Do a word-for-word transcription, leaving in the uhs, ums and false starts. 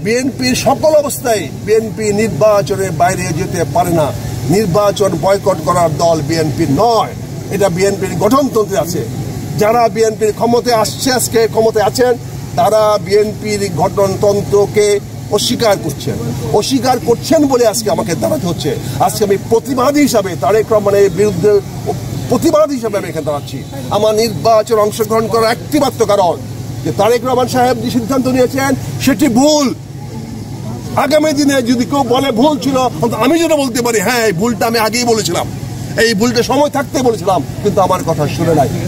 বিএনপির সকল অবস্থায় বিএনপি নির্বাচনের বাইরে যেতে পারে না। নির্বাচন বয়কট করার দল বিএনপি নয়, এটা বিএনপির গঠনতন্ত্রে আছে। যারা বিএনপির ক্ষমতায় আসছে, আজকে ক্ষমতায় আছেন, তারা বিএনপির গঠনতন্ত্রকে অস্বীকার করছেন অস্বীকার করছেন বলে আজকে আমাকে দাঁড়াতে হচ্ছে। আজকে আমি প্রতিবাদী হিসাবে তারেক রহমানের বিরুদ্ধে প্রতিবাদী হিসাবে আমি এখানে দাঁড়াচ্ছি। আমার নির্বাচন অংশগ্রহণ করার একটি মাত্র কারণ যে তারেক রহমান সাহেব যে সিদ্ধান্ত নিয়েছেন সেটি ভুল। আগামী দিনে যদি কেউ বলে ভুল ছিল, আমি যেটা বলতে পারি হ্যাঁ এই ভুলটা আমি আগেই বলেছিলাম, এই ভুলটা সময় থাকতে বলেছিলাম, কিন্তু আমার কথা শুনে নাই।